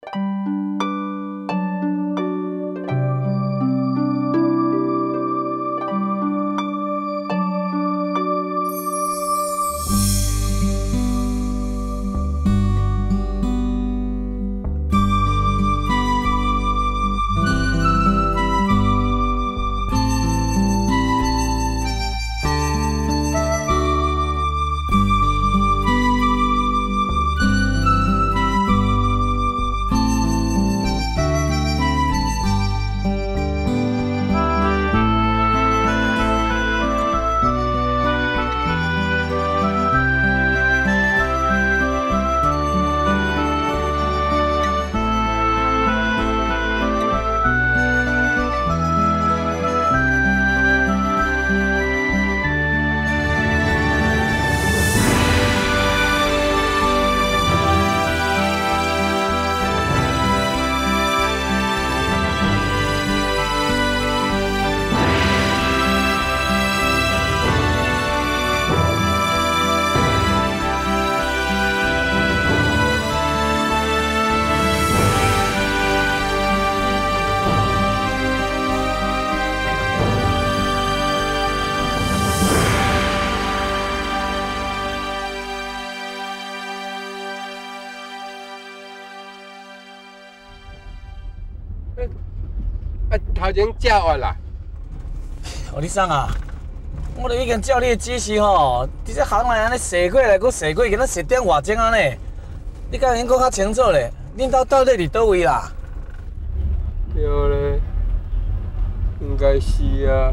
头前叫我啦。 哦，你啥啊？我都已经照你的指示吼，伫这行内安尼踅过来，搁踅过去，敢若踅点外钟啊呢？你敢能讲较清楚咧？恁兜到底伫倒位啦？ 对咧，应该是啊。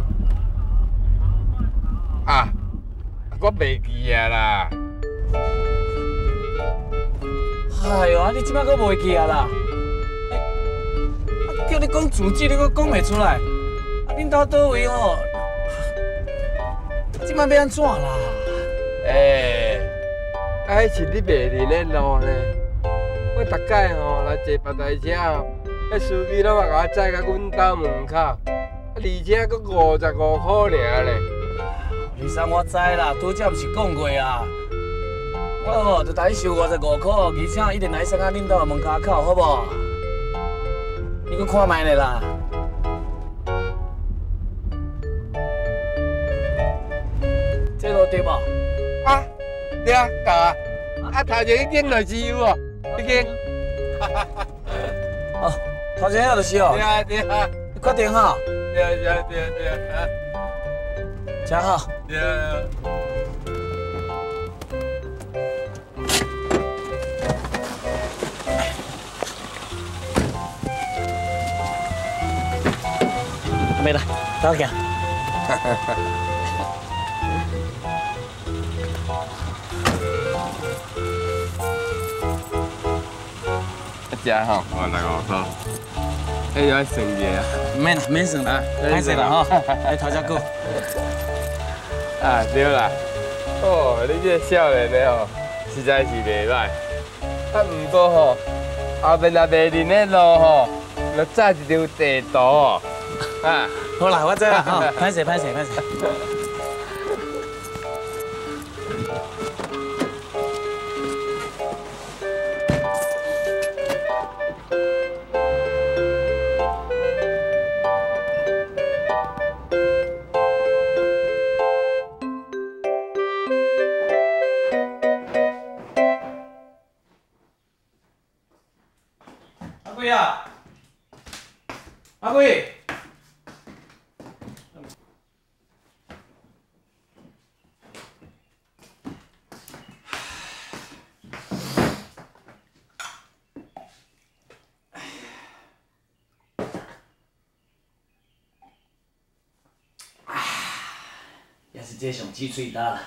啊，我袂记啊啦。 哎呦，你即摆搁袂记啊啦？叫你讲住址，你搁讲袂出来。恁兜倒位吼？即摆要安怎啦？ 迄是你袂认的路呢。我逐摆吼来坐别台车吼，迄司机拢嘛甲我载到阮兜门口，而且阁55块尔咧。 李生，我知啦，拄则毋是讲过啊。我吼就带你收55块，而且一定来送到恁兜的门口口，好无？你搁看卖咧啦。这路对无？ 啊，对啊，到啊。啊，头前已经就是有哦，已经。 哦，头前遐就是哦。 对啊，对啊。 你确定哈？ 对。 真好。 对。 没啦，走行。 食吼，55块，迄要算一下啊。 免啦，免算啦，歹势啦吼，来头只久。 啊，对啦。哦，你这个少年的吼，实在是袂歹。啊，毋过吼，后面若袂认的路吼，要载一张地图哦。啊， 好啦，我知啦吼，歹势。阿贵啊，阿贵。也是这上挤喙焦啦。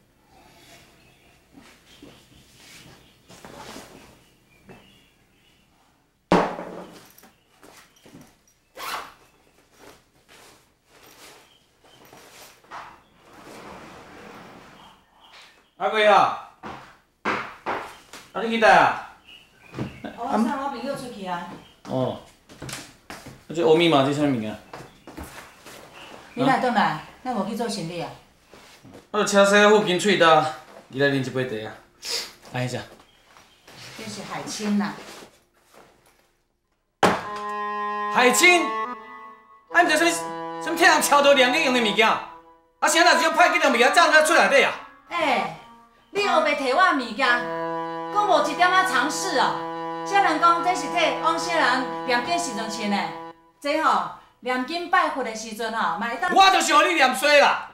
阿贵啊，啊你去倒啊？ 我送我朋友出去啊。 哦，啊这乌米嘛，这啥物件？ 你哪转来？咱无去做生理啊？ 我著车驶附近喙焦，你来啉一杯茶啊。安尼食。 这是海鲜呐。 海清，啊，毋知什么替人超多量你用的物件，啊，啥若只歹几条物件走出内底啊？ 你后袂摕我物件，阁无一点仔尝试哦。少人讲这是替往昔人念经时阵穿的，这吼念经拜佛的时阵吼，嘛会当。 我就是互你念衰啦。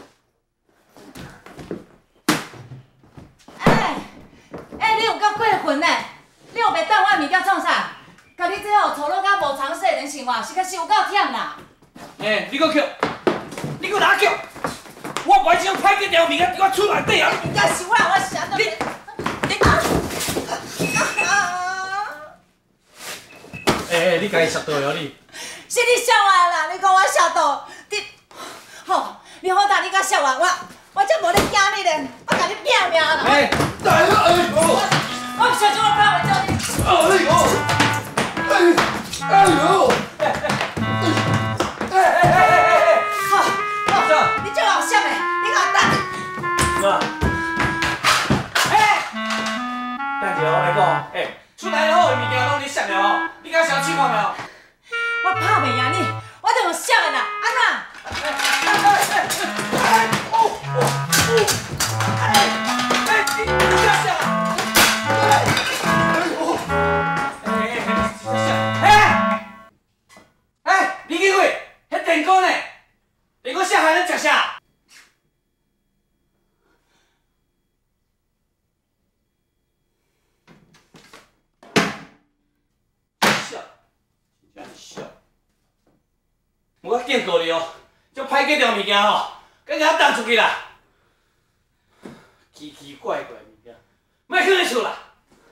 你有够过分呢！你有袂当我物件创啥？甲你这吼错落甲无常识的人生活，是甲是有够忝啦！ 你搁捡，你搁哪捡？我袂这种歹几条物件伫我厝内底啊！ 物件是我啥都你你家己摔倒了你？ 是你笑我啦！你讲我笑倒，好，你好大，你甲笑我才无咧惊你咧，我甲你拼命啦！我唔相信我爸会叫你。好，你最后闪的，你甲我等。 是啊。等一下我来讲，厝内好的物件拢你摔了哦，你敢相信我没有？ 我拍袂赢你，我就用闪的啦，安怎？ 李金贵，迄电工呢？电工下海能食啥？笑，真正笑。我警告你哦，这歹几条物件吼，赶紧放出去啦！奇奇怪怪物件，莫去你厝啦！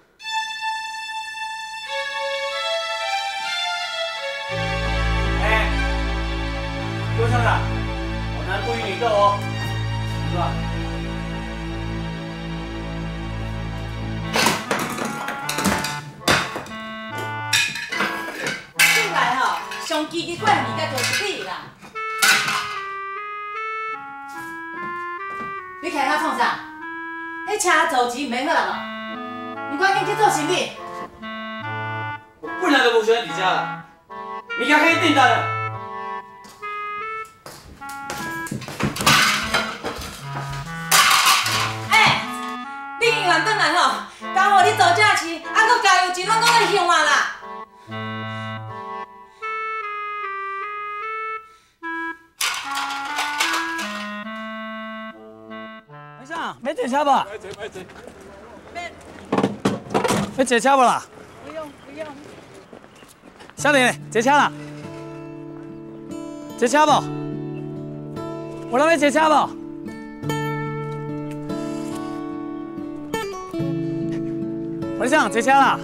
给我上来！我男不与女斗哦，是吧？ 厝内吼，上奇奇怪的物件就是你啦！你徛遐创啥？迄车走钱唔免好啦无？你赶紧去做生意。 我本来就无想伫遮啦，物件可以订单了。 你永远转来吼，交互你做这钱，还佫加油钱，拢搁咧向我啦！ 先生，要坐车无？ 别坐。 要坐车无啦？ 不用不用。 小玲，坐车啦？坐车无？我那要坐车无？我想坐车啦。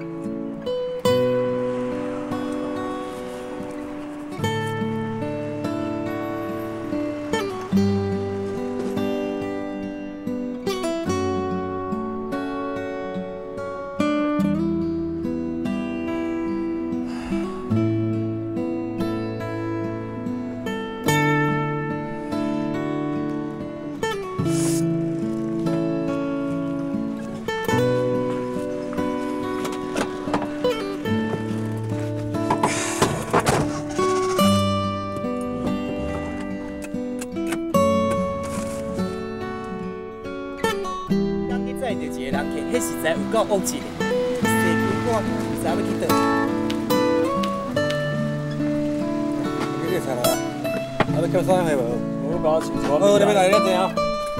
迄实在有够恶质的，世间我唔知要去倒。你个菜啦，啊你叫啥货无？我搞清楚。好，你要来了怎样？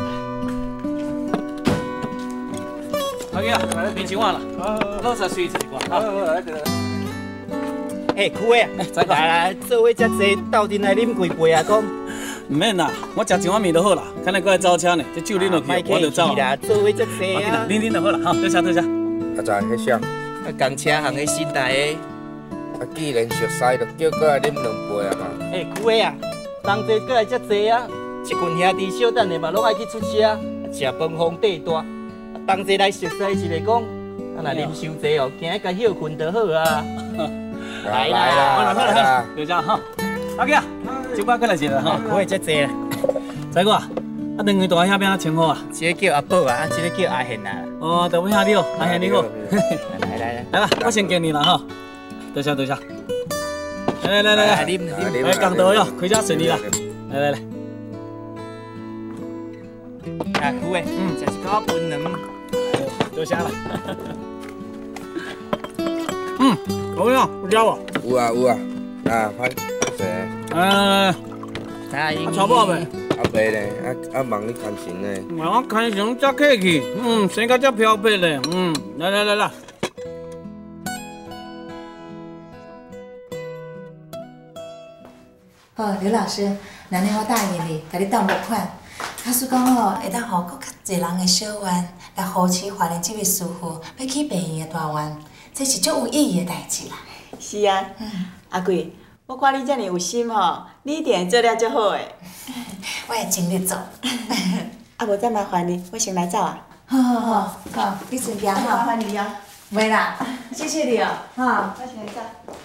阿哥啊，面前碗啦，老实水一罐。好， 来来。哎，酷诶！ 再讲来，做伙遮济，斗阵来啉几杯啊？讲。 唔免啦，我食一碗面就好啦。看你过来招车呢，这酒啉落去，我就走啊。 做伙遮济啊！ 啉就好啦，好，坐车坐车。 啊，在迄双， 啊，公车行的新台的。 啊，既然熟悉，就叫过来啉两杯啊嘛。 哎，酷诶啊！同齐过来遮济啊！一群兄弟小等下嘛，拢爱去出车，食饭皇帝大。同齐来熟悉一下讲，啊，若啉伤济哦，今日甲休困就好啊。 来啦，来啦， 就这样哈。阿哥啊，这摆过来一个哈， 可以遮济啦。 再个啊，两位大兄弟请好啊。 这个叫阿宝啊，这个叫阿贤啊。 哦，大位兄弟哦，阿贤你好。 来， 来吧，我先敬你了哈。多谢多谢。 来， 啉来，讲道哟，开车顺利啦。来， 啊，有诶，食一口分两。 多谢啦。好呀，有料无？ 有啊，拍谁？ 来， 差不多未？ 未咧，忙你看钱呢。 我看上遮客气，生到遮漂泊咧，来。 好，刘老师，那呢我答应你，甲你当募款。假使讲吼，会当互搁较侪人的小愿，来扶持华人这位师傅要去病院的大愿，这是足有意义的代志啦。 是啊，阿贵，我看你遮尔有心吼，你一定会做了足好诶。 我会尽力做。 啊，无再麻烦你，我先来走啊。 好，你顺便麻哈。 烦你了， 袂啦，谢谢你哦，哈。 我先来走。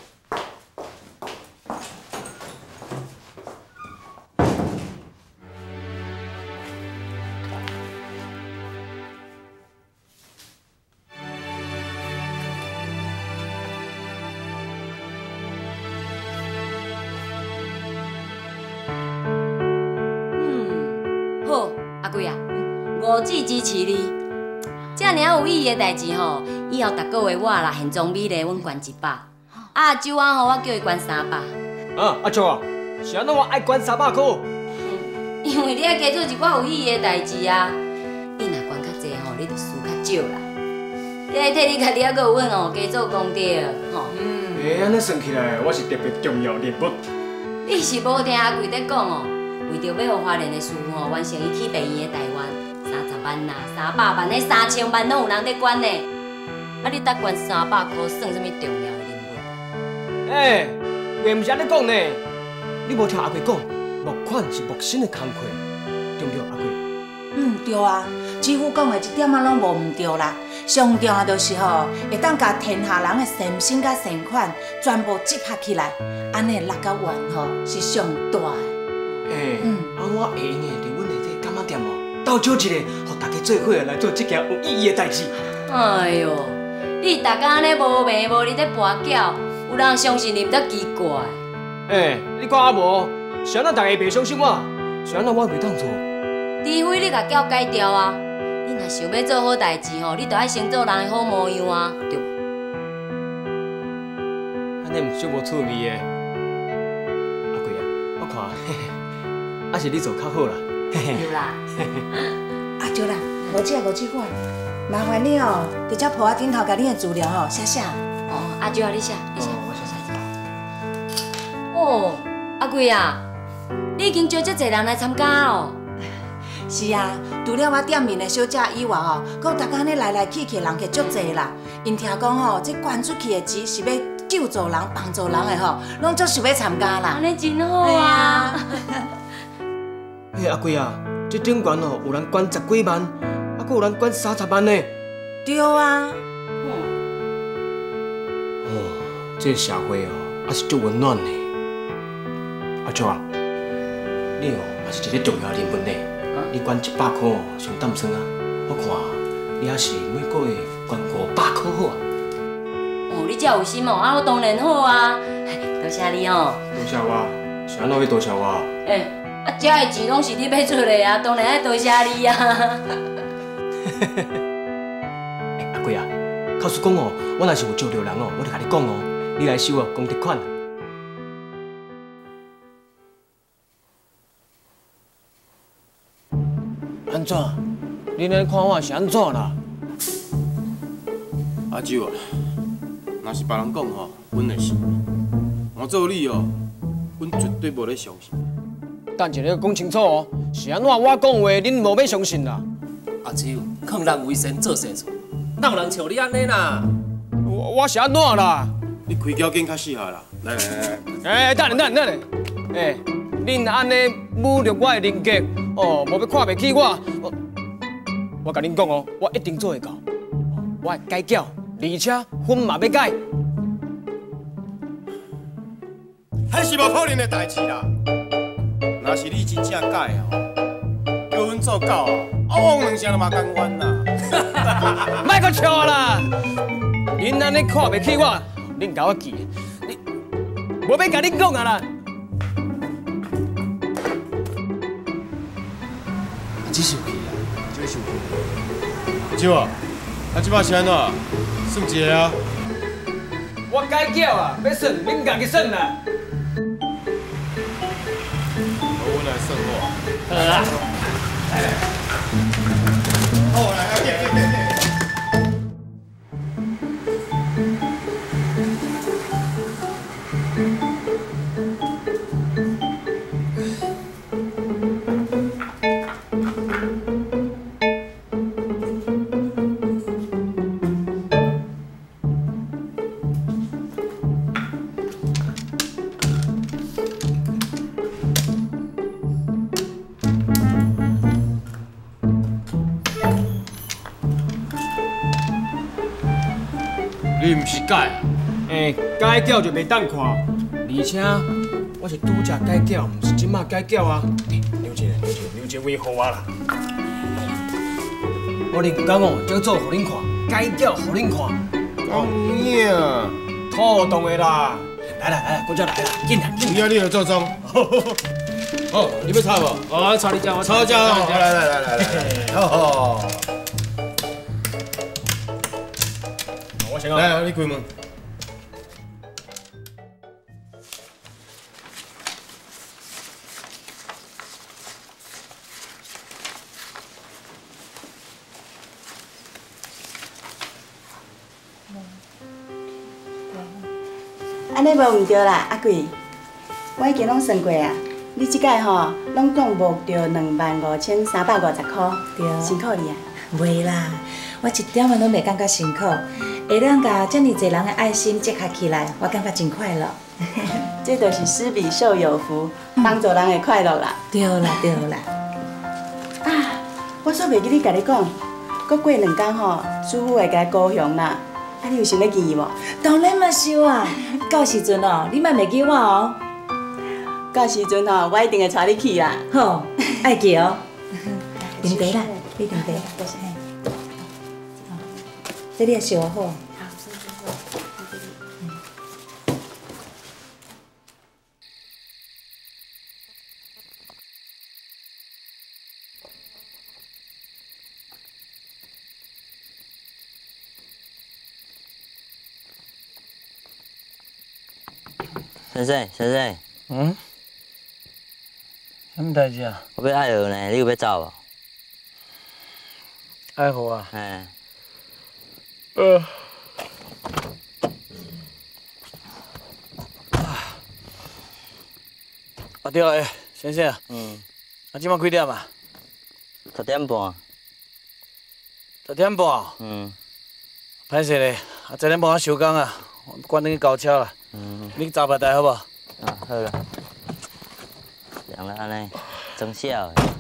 好，阿贵啊，五指支持你。遮尔有意义的代志吼，以后逐个月我啦现装米咧，阮捐100。啊，酒碗吼，我叫伊捐300。 阿舅啊，是安怎我爱捐300块？ 因为你爱加做一寡有意义的代志啊。你若捐较济吼，你就输较少啦。你爱替你家己还佫有阮吼，加做功德吼。 安尼算起来，我是特别重要人物。 你是无听阿贵在讲哦？为着要互华人的师傅吼完成伊去病院的台湾，30万啦、300万、迄3000万拢有人在捐呢。啊，你搭捐300块，算什么重要的任务？ 话毋是安尼讲呢。你无听阿贵讲，募款是木生的工课，对不对，阿贵？ 对啊，师傅讲的一点仔拢无毋对啦。上重要就是吼，会当甲天下人的善心甲善款全部集合起来，安尼力甲愿吼是上大的。 我会用的，伫阮的这干妈店哦，斗招一个，互大家做伙来做这件有意义的代志。 哎哟，你逐工安尼无眠无日在跋筊，有人相信你毋则奇怪。 你讲啊无？是安怎大家袂相信我？是安怎我袂当做？ 除非你甲叫改掉啊！你若想要做好代志吼，你就爱先做人的好模样啊，对无？ 安尼毋是无趣味的。阿贵啊，我看，还是你做较好啦。 有啦。 啊对啦，无这款，麻烦你哦，伫只铺仔顶头甲你的资料吼写写。 阿舅啊，你写。 我写。 哦，阿贵啊，你已经招遮侪人来参加哦。 是啊，除了我店面的小姐以外吼，佮有逐工咧来去的人客足济啦。因听讲吼，这捐出去的钱是要救助人、帮助人的吼，拢足想要参加啦。 安尼真好啊！ 阿贵啊，这顶悬哦，有人捐10几万，还佫有人捐30万呢。 对啊。 这社会哦，还是足温暖的。阿舅啊，你哦也是一个重要人物呢。你捐100块哦，上淡算啊。我看你还是每个月捐500块好啊。 你遮有心哦，我当然好啊。多谢你哦。 多谢我，是安怎要多谢我？ 遮的钱拢是你要出的啊，当然爱多谢你啊。 阿贵啊，假使讲哦，我若是有招着人哦，我就甲你讲哦，你来收哦功德款。安怎？你安尼看我是安怎啦？ 阿舅啊，若是别人讲吼，阮会信；我做你哦，阮绝对无咧相信。 等一下讲清楚哦，是安怎我讲话恁无要相信啦？ 阿舅，抗人为先做善事，哪有人像你安尼啦？ 我是安怎啦？ 你开脚筋较适合啦。来， 等下，恁安尼侮辱我的人格，哦，无要看袂起我，我甲恁讲哦，我一定做会到，我会改缴，而且分嘛要改。 迄是无可能的代志啦。若是你真正改哦，叫阮做狗哦，我两声嘛甘愿啦。 莫阁笑啦！恁安尼看袂起我，恁甲我记， 无要甲你讲啊啦。 这生气啊，这生气。 舅啊，即摆是安怎？算一个啊？ 我改叫啊，要算恁家己算啦。 我来算我。 好啦， 好来，来。 你毋是改啊？改叫就袂当看，而且我是拄则改叫，毋是即马改叫啊。留一个位互我啦。我连讲哦，叫做互恁看，改叫互恁看。 讲呀， 妥当的啦。来，我再来啦，紧啦。 主要你就做庄。好，你要炒无？ 我炒你家，我炒家哦，来，好。 我先来，你开门。 安尼无毋对啦，阿贵，我已经拢算过啊。你即届吼，拢总无着25350块， 对， 辛苦你啊！ 袂啦，我一点仔拢袂感觉辛苦，会当甲遮尔侪人的爱心结合起来，我感觉真快乐。 这就是施比受有福，帮助人的快乐啦。 对啦。 啊，我煞袂记你甲你讲，搁过2天吼，师傅会甲你高雄啦。啊，你有想要记无？ 当然嘛是啊，到时阵哦，你莫袂记我哦。 到时阵吼，我一定会带你去啦。 好，爱记哦。啉茶啦，你啉茶。这你也烧好。 先生， 嗯？什么代志啊？ 我要爱学呢，你有要走无？ 爱好啊？ 嘿。 对了，先生。啊，今晚几点啊 10点半。 10点半？歹势咧，啊10点半我收工啊，我赶紧去交车啦。你查牌台好无？ 好啦。凉了安尼，装笑的。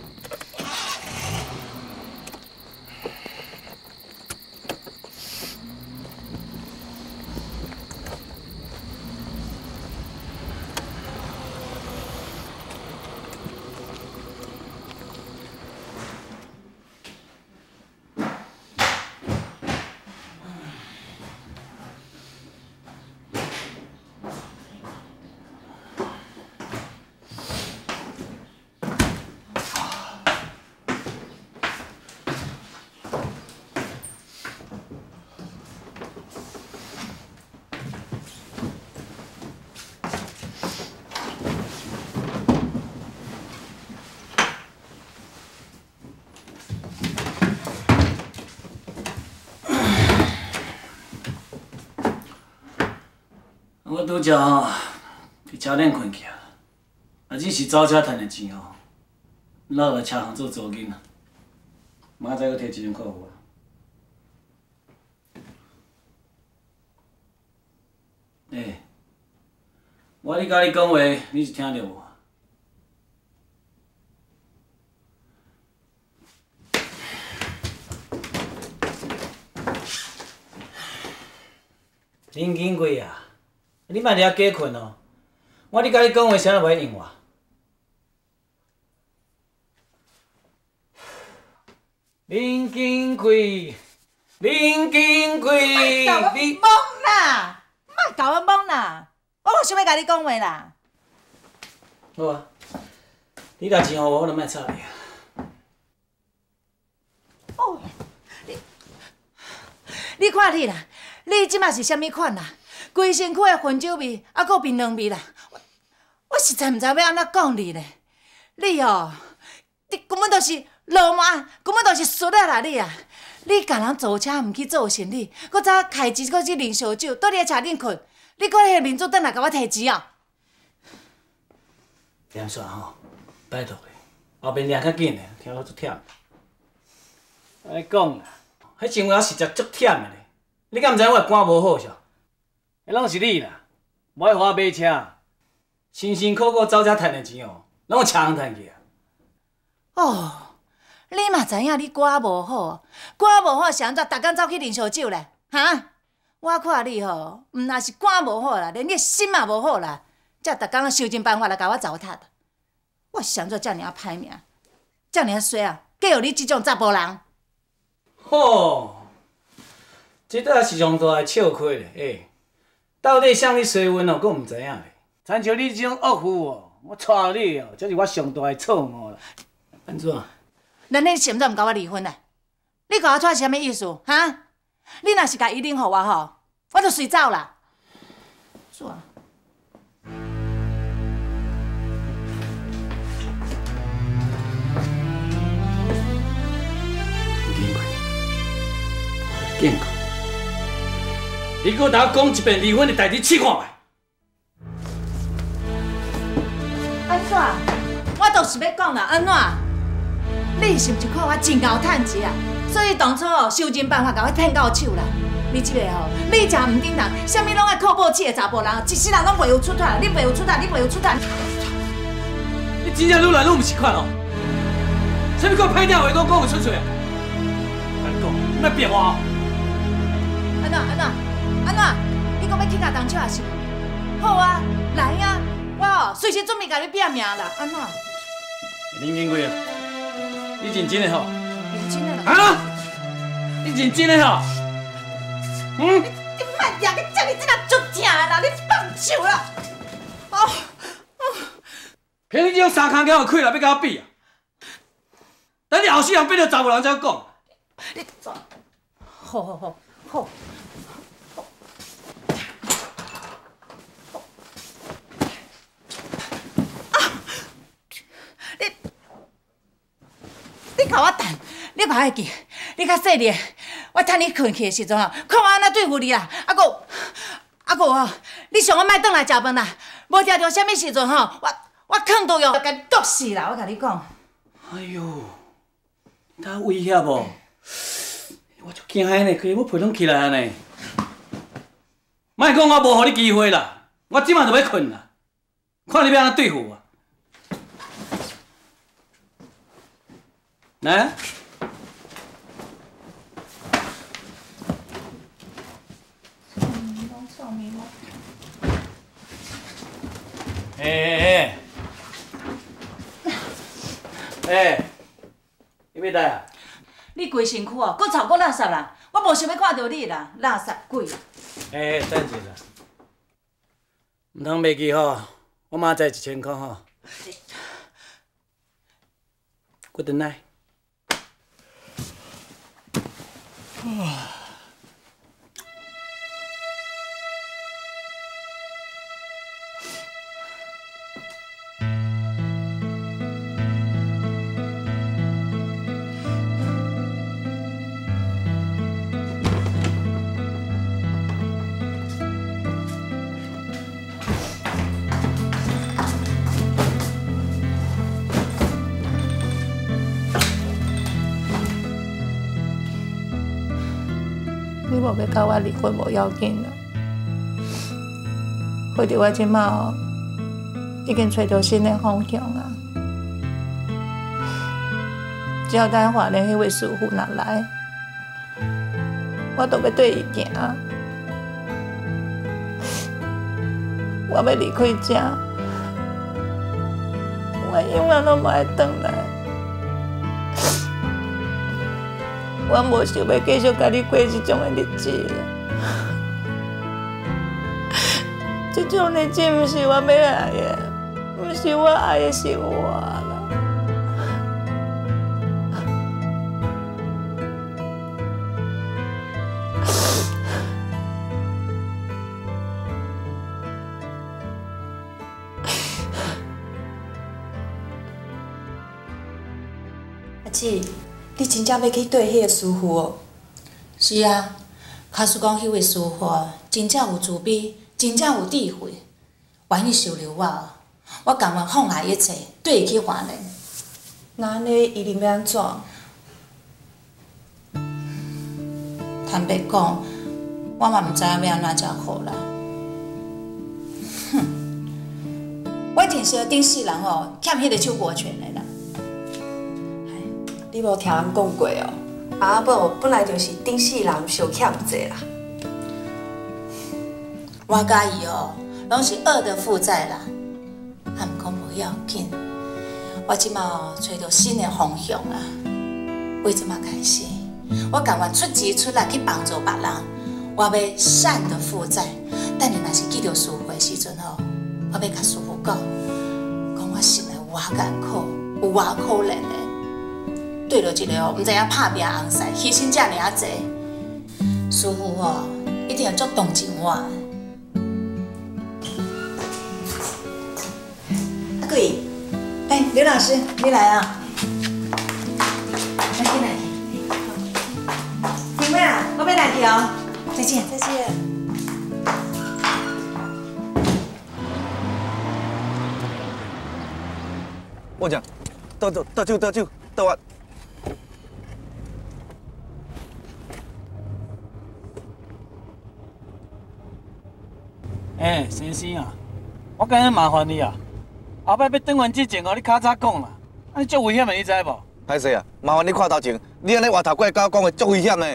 我拄则吼，伫车顶困去啊，只是走车赚的钱吼，落来车行做租金啊，明仔载搁摕10000块互我。我咧甲你讲话，你是听着无？林金贵啊，你莫伫遐假困哦！我咧甲你讲话，啥都袂应我。林金贵，你搞我懵啦！莫搞我懵啦！ 我无想要甲你讲话啦。 好啊，你拿钱给我，我就莫吵你啊。 哦，你看你啦，你即马是啥物款啦？规身躯的薰酒味，还佫槟榔味啦。我实在毋知要安怎讲你咧。你哦，你根本就是老麻，根本就是输啊啦你啊！你甲人坐车毋去做生意，搁早开钱搁去啉烧酒，倒伫车顶困，你搁迄面子转来甲我摕钱哦？ 严煞吼，拜托你，后面掠较紧的，听我足忝。我咧讲啦，迄生活实在足忝的咧。你敢毋知我肝无好是？迄拢是你啦，无爱花买车，辛辛苦苦走遮赚的钱哦，拢车行赚去啊。 哦，你嘛知影你肝无好，肝无好是安怎逐工走去啉烧酒咧？哈？我看你吼，毋但是肝无好啦，连你心嘛无好啦，才逐工想尽办法来甲我糟蹋。我是安怎遮尔啊歹命，遮尔啊衰啊，嫁予你即种查甫人。 吼，这倒是上大的笑亏咧，到底啥物衰运哦，我毋知影咧。亲像你这种恶妇哦，我娶你哦，才是我上大的错误啦。安怎？ 咱你是毋是毋甲我离婚咧？你甲我娶是啥物意思？哈？你若是甲伊领互我吼，我就随走啦。怎？ 见过，你给我甲我讲一遍离婚的代志，试看觅。 安怎？我就是要讲啦，安怎？你是毋是看我真够趁钱啊？所以当初哦，想尽办法甲我骗到手啦。你即个吼，你食毋顶人，啥物拢爱靠报气的查甫人，一世人拢袂有出头，你袂有出头，你袂有出头。 你真正愈来愈毋是款哦！啥物给我歹听话讲有出嘴啊？甲你讲，你莫变我哦！ 安怎？你讲要去甲动手也是？好啊，来啊！我哦，随时准备甲你拼命啦！安怎？ 林金贵啊，你认真的吼？ 认真的啦！ 啊！你认真的吼？嗯？ 你莫抓个遮尔真啊足疼的啦！你放手啦！哦。 骗你这种三跤仔有气力要甲我比啊？等你后世人变做查某人才讲。 你走。好。你甲我等，你莫爱记，你较细粒，我趁你困去的时阵吼，看我安怎对付你啦。啊个哦，你上我莫转来食饭啦，无听着啥物时阵吼，我坑都要甲你毒死啦！我甲你讲。 哎呦，他威胁无？我足惊的呢，可以要陪拢起来啊呢。莫讲我无予你机会啦，我即马就要困啦，看你要安怎对付我。来。你要来啊？ 你规身躯哦，搁臭搁垃圾啦！我无想要看到你啦，垃圾鬼！ 等一下，唔通袂记吼，我明仔载1000块吼。Good night。 你无要甲我离婚无要紧啦，或者我即马哦已经找到新的方向啊，只要等华联迄位师傅若来，我都要对伊行。我要离开这，我永远拢无爱回来。我无想要继续甲你过这种的日子啦， 这种日子不是我要爱的，不是我爱的生活啦。 阿姊，你真正要去对迄个师傅哦？ 是啊，假使讲迄位师傅真正有慈悲，真正有智慧，愿意收留我，我甘愿放下一切，对伊去还愿。 那安尼伊定要安怎？ 坦白讲，我嘛毋知影要安怎才好啦。哼，我一定是顶世人欠迄个手无权的啦。 你无听人讲过哦？阿某本来就是顶世人受欠债啦。 我甲伊拢是恶的负债啦，啊，毋过无要紧，我即马找到新的方向啦。为即马开始，我甘愿出钱出力去帮助别人，我要善的负债。等你若是记到师傅的时阵我要甲师傅讲我心内有偌艰苦，有偌可怜的。对着一个毋知影拍拼红婿，牺牲遮尔济，师傅一定会足同情我。 阿贵，刘老师，你来啊！ 来进来。 婷妹啊，我要来去哦。 再见， 再见。 我讲，倒酒，倒啊！先生啊，我今日麻烦你啊，后摆要转完之前你较早讲啦，你足危险的，你知无？ 歹势啊，麻烦你看头前，你安尼回头过来甲我讲的足危险的。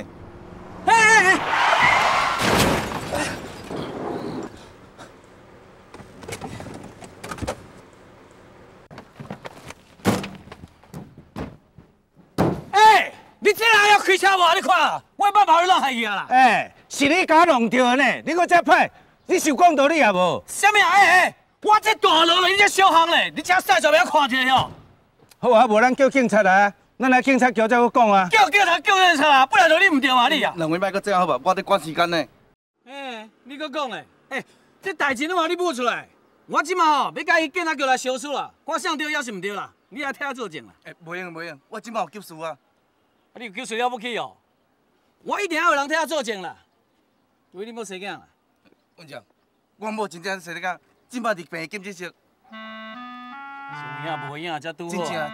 你这人要开车无？你看，我把毛你弄害去啊啦！ 是你甲我弄着呢，你搁这歹，你受讲道理也无？ 什么我这大路了，你这小巷嘞，你这晒出来看一下吼。 好啊，无咱叫警察来啊，咱来警察局再讲啊。 叫警察啊，不然就你唔对嘛你啊。 两位莫搁这样好无？我伫赶时间呢。 你搁讲嘞？这代志你话你补出来，我即马要甲伊警察局来相处啦，看啥对也是唔对啦，你来替我作证啦。 袂用，我即马有急事啊。 你有急事了不起哦？我一定要有人替我作证啦。除非你要生囝啦。 院长，我某真正生囝，即马伫病检接受。 有影无影才拄好。 真正。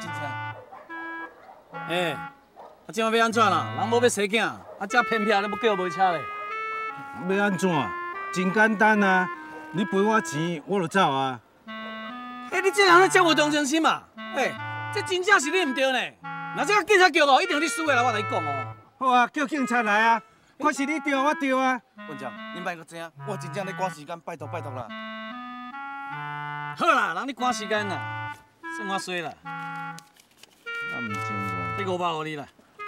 即马要安怎啦？人无要生囝，这偏僻你要叫无车咧。 要安怎？真简单啊！你赔我钱，我就走啊。 你这人真无同情心嘛？这真正是你唔对呢。若这个警察局一定有你输的啦，我来讲好啊，叫警察来啊！看是你对，我对啊。 院长，你莫搁这样，我真正咧赶时间，拜托啦。 好啦，人你赶时间啦，算我衰啦。 我唔真这500给你啦。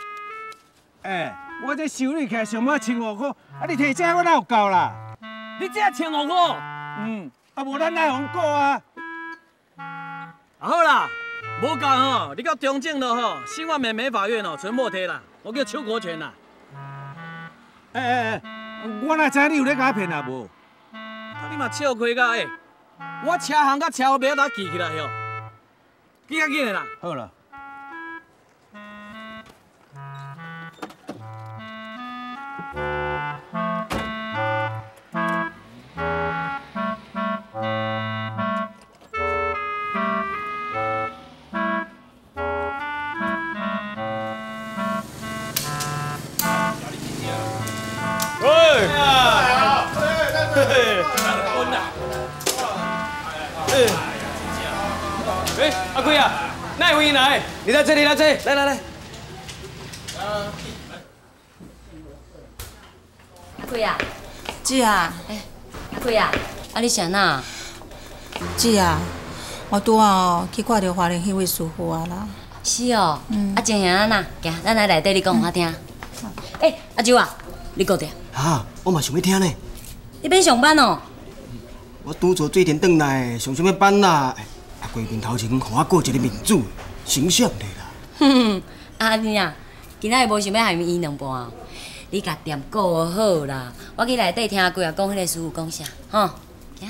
我这收你起来上尾1500块，你摕这我哪有够啦？ 你这1500块？ 无咱来互过啊。 好啦。无够你到中正了新万美美法院全部摕啦，我叫邱国权啦。 我哪知你有咧甲我骗啊无？ 你嘛笑亏甲我车行甲车后尾哪记起来记较紧的啦。 好啦。 阿贵啊，那位来，你来这里，来， 阿贵啊， 姐啊， 阿贵啊，你啥哪？ 姐啊，我拄啊去看到花莲迄位师傅啊啦。 是哦，真兄啊呐，行，咱来内底你讲我听。阿周啊，你搁伫？ 我嘛想要听呢。 你免上班哦？ 我拄做水田转来，上什么班啦？阿贵面头前，互我过一个面子，形象的啦。 哼，阿弟啊，今仔日无想要下面伊两半哦，你甲店顾好啦。我去内底听阿贵啊讲迄个师傅讲啥，吼，行。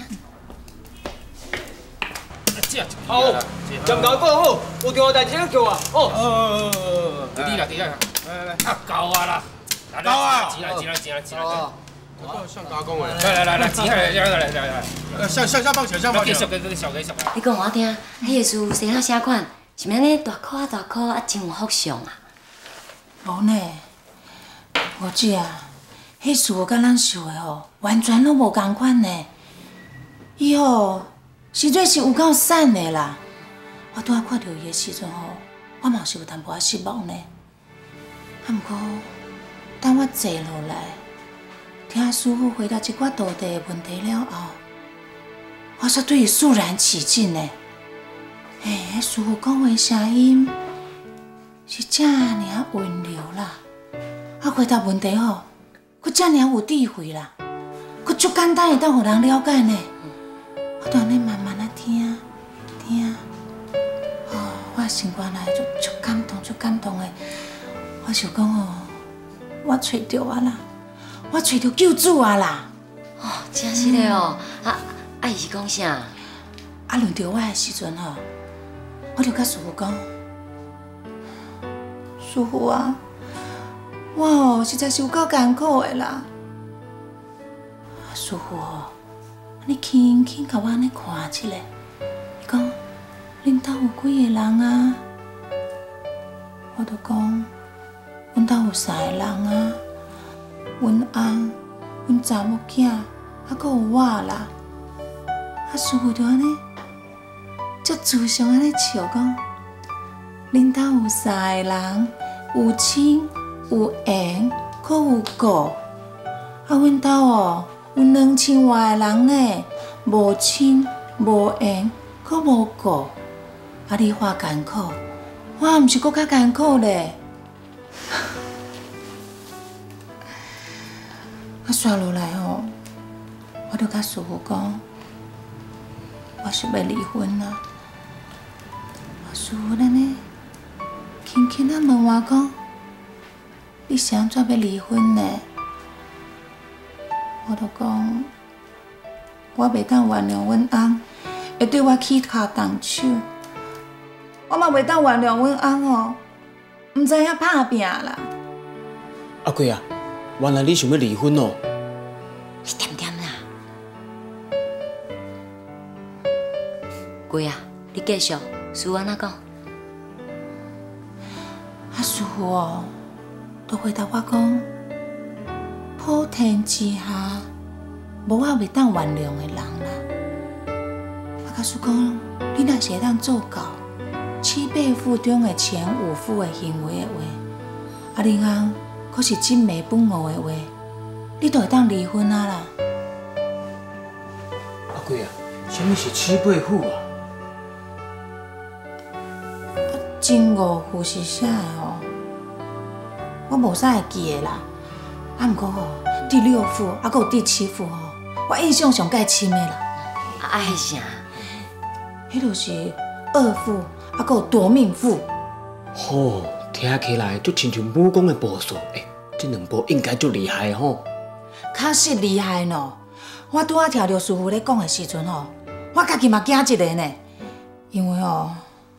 好，店家顾好，有重要代志要叫我。哦。 你啦，来，啊，够啊啦，够啊，进来。 向大讲话。 来，进来。 向放小放。 继续。 你讲我听，迄个师傅生啊啥款？是毋安尼大颗啊，真有福相啊？ 无呢，我姐啊，迄师傅甲咱想的吼，完全拢无共款呢。伊吼实在是有够瘦的啦。我拄仔看到伊的时阵吼，我嘛是有淡薄仔失望呢。啊，毋过等我坐落来，听师傅回答一寡道地的问题了后，我煞对伊肃然起敬呢。迄师傅讲话声音是这尔温柔啦，啊，回答问题吼，佫这尔有智慧啦，佫足简单会当互人了解呢。我就安尼慢慢啊听，我心肝内足感动的。我想讲哦，我找到啊啦，我找到救主啊啦！ 哦，真是的哦。伊是讲啥？ 轮到我的时阵吼，我就甲师傅讲，师傅啊，我哦实在是有够艰苦的啦。师傅哦，你轻轻甲我安尼看一下，伊讲恁兜有几个人啊？我就讲，阮兜有3个人啊，阮翁、阮查某囝，啊，阁有我啦。啊，师傅就安尼，足自信安尼笑讲，恁兜有3个人，有亲有缘，阁有故。啊，阮兜哦有2000外个人呢，无亲无缘，阁无故。啊，你话艰苦，我毋是阁较艰苦咧。啊，刷落来吼，我就甲师傅讲，我想要离婚啦。师傅安尼轻轻啊问我讲，你是安怎要离婚呢？我就讲，我袂当原谅阮翁会对我起骹动手，我嘛袂当原谅阮翁哦，毋知影拍拼啦。 阿贵啊，原来你想要离婚哦？ 一点点啦。贵啊，你继续，师傅安怎讲？ 啊，师傅哦，都回答我讲，普天之下无我袂当原谅的人啦。啊，甲师讲，你若是会当做到7辈府中的前5府的行为的话，啊，恁翁可是真媒本无的话，你就会当离婚啊啦。 阿贵啊，什么是7辈府啊？ 前5府是啥的哦？我无啥会记的啦。啊，毋过吼，第6府啊，阁有第7府吼，我印象上介深的啦。 啊，迄啥？ 迄就是2府啊，阁有夺命府。 吼，听起来就亲像武功的步数，这2部应该足厉害吼。 确实厉害喏！我拄仔听着师傅咧讲的时阵吼，我家己嘛惊一个呢，因为哦，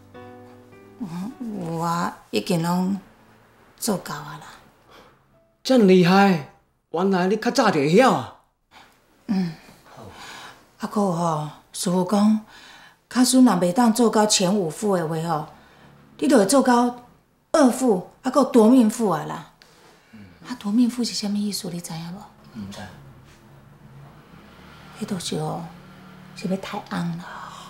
我已经拢做够啊啦。 这么厉害，原来你较早就会晓啊。 啊，阁有吼，师傅讲，假使若袂当做到前5府的话吼，你就会做到2府啊，阁夺命府啊啦。啊，夺命府是啥物意思？你知影无？ 唔知。 迄就是哦，是要太红啦。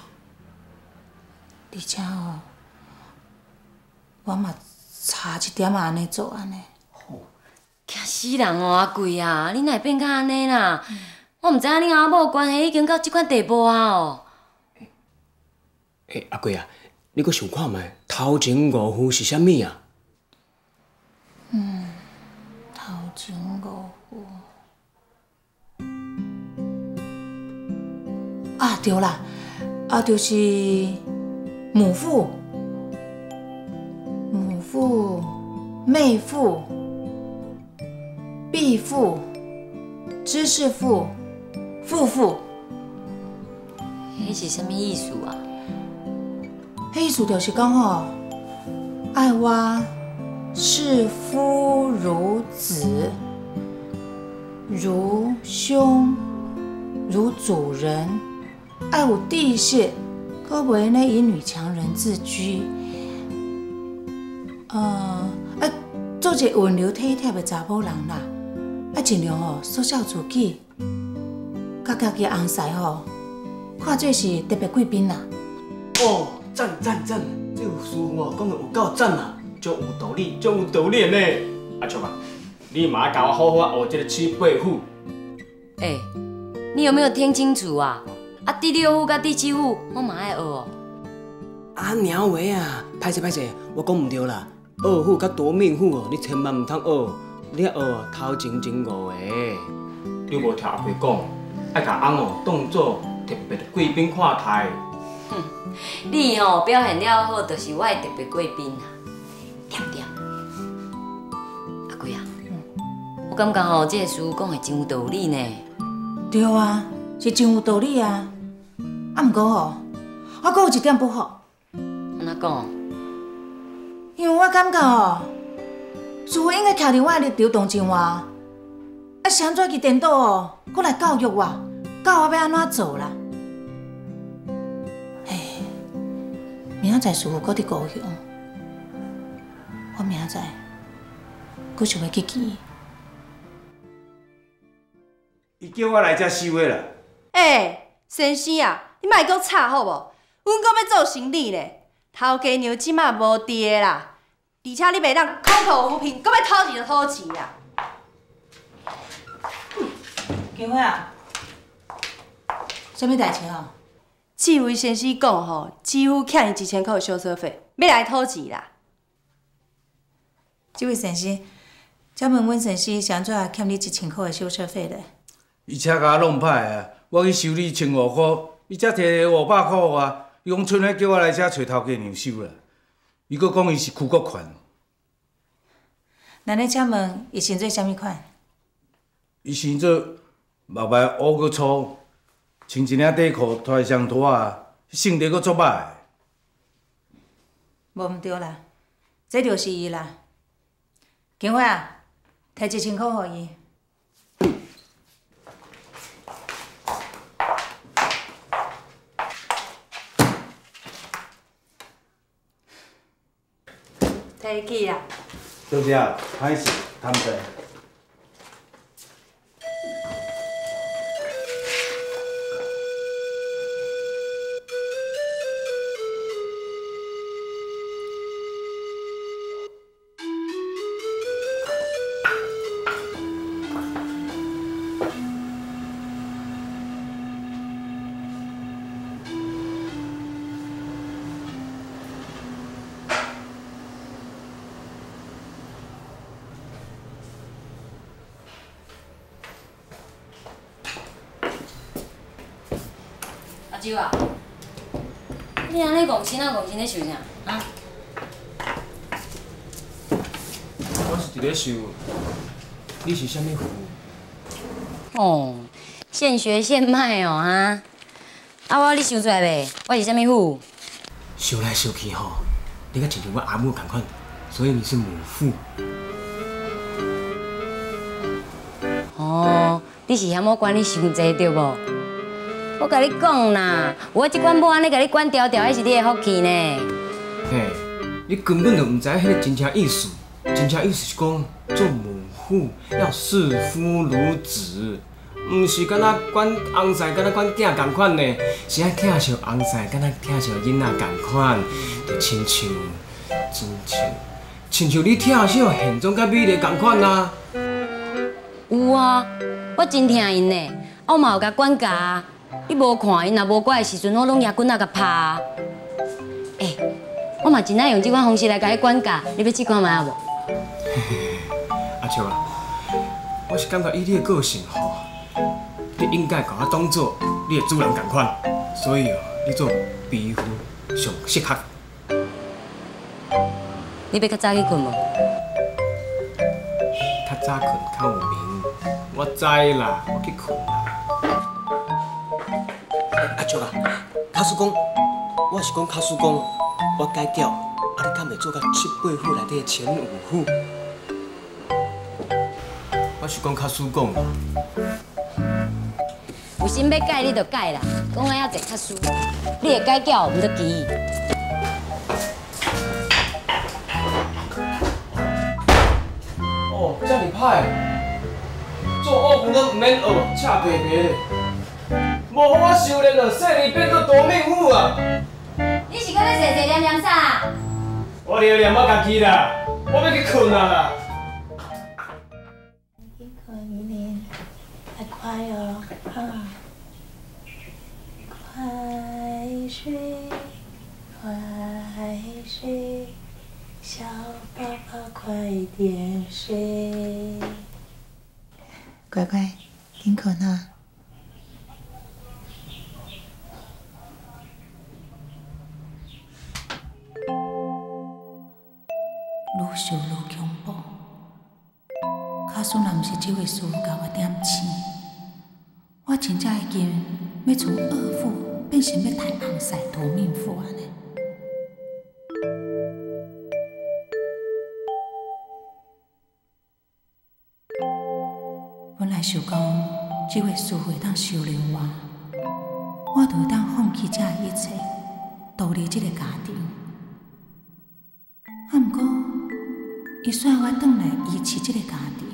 而且哦，我嘛差一点安尼做安尼。 惊死人哦，阿贵啊！你哪会变到安尼啦？我毋知影恁阿某关系已经到即款地步啊哦。 阿贵啊，你阁想看觅头前5府是啥物啊？ 头前5府， 对啦，就是母父、妹父、婢父、知识父、妇父。 迄是啥物意思啊？ 迄意思就是讲吼，爱我视夫如子，如兄，如主人，爱有地势，可袂呢以女强人自居。做一个温柔体贴的查某人啦，尽量缩小自己，甲家己翁婿看做是特别贵宾啦。 哦，赞！这个师傅讲的有够赞啊，足有道理的呢。阿秋啊，你嘛要教我好好学这个七八府。 你有没有听清楚啊？第六府甲第七府，我嘛爱学哦。 鸟话啊，歹势，我讲唔对啦。二府甲夺命府哦，你千万唔通学，你要学哦，头前前五个。你无听阿伯讲，爱甲翁当作特别的贵宾看待。 你表现了好，就是我的特别贵宾啊，点。阿贵啊，我感觉这个师讲的真有道理呢。 对啊，是真有道理啊。不过我还有一点不好。 安怎讲？ 因为我感觉师傅应该徛伫我的立场当中啊，是安怎去颠倒搁来教育我，教我要安怎做啦。明仔载师傅搁伫高雄，我明仔载搁想要去见伊。 伊叫我来遮收的啦。 先生啊，你莫搁吵好无？阮搁要做生意咧，头家娘即马无伫的啦，而且你袂当口口无凭，搁要讨钱就讨钱啦。 金花啊，啥物代志哦？ 这位先生讲吼，几乎欠伊1000块的小车费，要来讨钱啦。 这位先生，请问阮先生是安怎欠你1000块的小车费咧？ 伊车甲我弄歹啊，我去收你1500块，伊才摕500块我，伊讲剩下叫我来遮找头家娘收啦。伊阁讲伊是区国款。 那你请问伊生做啥物款？ 伊生做目白乌阁粗。穿一领底裤，拖双拖啊，性格阁足歹。 无毋对啦，这就是伊啦。金花啊，摕1000块互伊。 摕去啦。 多谢，歹势，贪济。 舅啊，你安尼戆身咧想啥？ 我是伫咧想，你是啥物符？ 哦，现学现卖哦你想出来袂？我是啥物符？ 想来想去吼，你甲亲像我阿母同款，所以你是母父。 哦，你是嫌我管你伤济对无？我甲你讲啦，我即款某安尼甲你管条条，迄是你的福气呢。 嘿，你根本就唔知迄个真正意思。真正意思是讲，做母父要视夫如子，唔是敢若管翁婿，敢若管囝同款呢，是爱疼惜翁婿，敢若疼惜囡仔同款，就亲像你疼惜现状甲美丽同款啊。 有啊，我真疼因呢，我嘛有甲管教啊。你无看因若无乖的时阵，我拢拿棍仔甲拍。我嘛真爱用这款方式来甲伊管教，你要试看卖无？ 阿秋啊，我是感觉以你的个性吼，你应该甲我当做你的主人同款， 所以哦，你做皮肤上适合。 你要较早去困无？ 较早困较有眠，我知啦，我去困啦。 阿叔啊，卡叔公，我是讲卡叔公，我改叫，啊你敢会做到7、8户内底前5户？ 我是讲卡叔公啦。 有心要改你就改啦，讲话要坐较输。你会改叫，唔得急。 哦，这么歹，做学都唔免学，赤皮皮的。无我修炼了，细年变做夺命虎啊！ 你是搁咧细细念念啥？ 我念念我家己啦，我要去困啊啦。 快哦，啊！快睡，快睡，小宝宝快点睡。乖乖，紧困啊！ 愈想愈恐怖，假使若毋是这位师傅教我点醒。我真正已经要从恶妇变成要抬红赛夺命妇安尼。本来想讲，这位师傅会当收留我，我就会当放弃这一切，独立这个家庭。啊，毋过，伊选我转来维持这个家庭。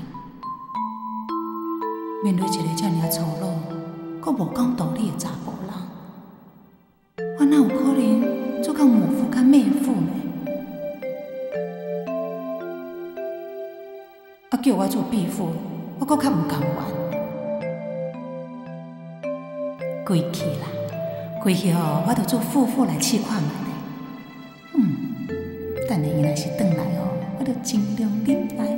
面对一个遮尔粗鲁、阁无讲道理的查甫人，我哪有可能做到母父甲妹父呢？啊，叫我做婢妇，我阁较毋甘愿。过去啦，过去哦，我着做夫妇来试看觅咧。等下伊若是转来哦，我着尽量忍耐。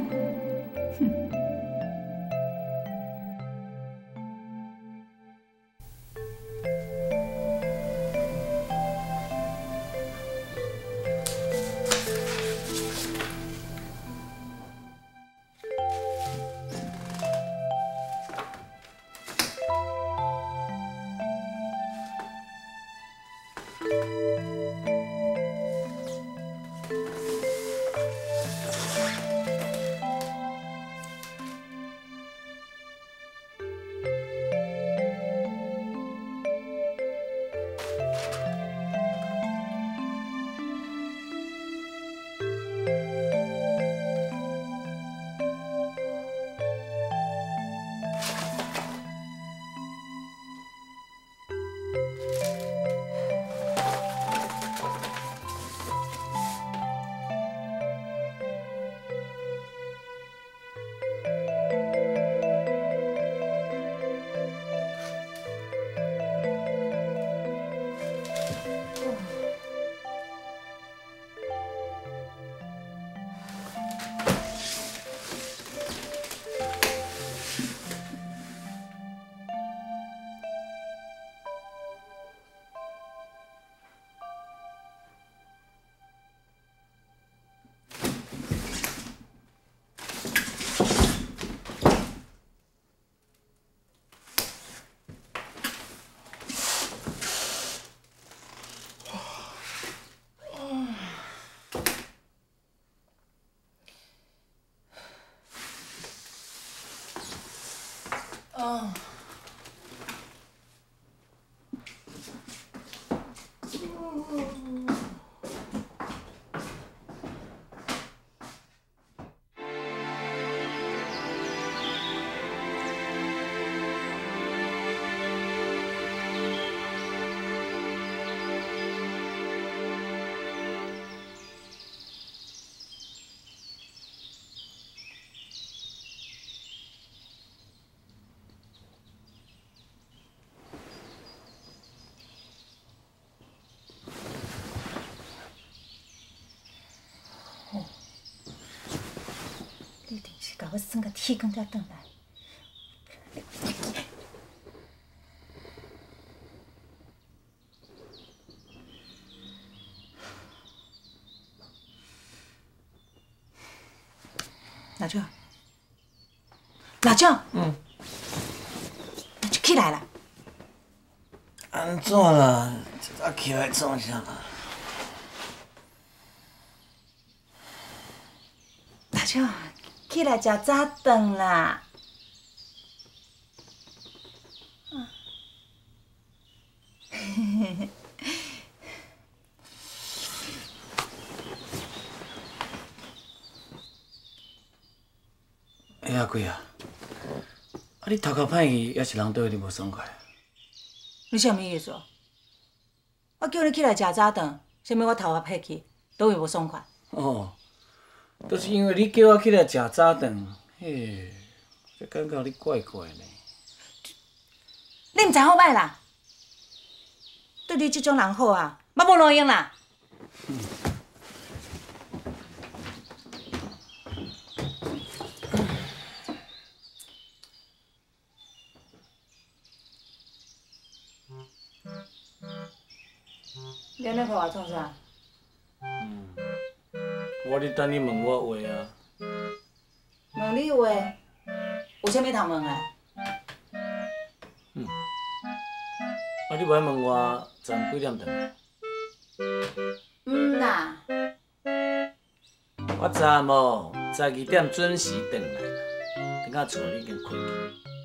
你一定是甲我算到天光才转来。 舅，老舅，你就起来了。 安怎啦？一早起来创啥？ 老舅，起来食早顿啦。 哎阿贵啊，你头壳歹去，还是人对你无爽快？ 你啥物意思？我叫你起来食早顿，啥物我头壳歹去，倒位无爽快？ 哦，都是因为你叫我起来食早顿，嘿，这感觉你怪怪呢。 你毋知好歹啦？对你这种人好啊，嘛无路用啦。你安尼看我创啥？ 我咧等你问我话啊。 问你话，有啥物通问啊？ 啊，你无爱问我站几点钟？ 啦。 我昨无12点准时回来啦，等到厝你已经困去。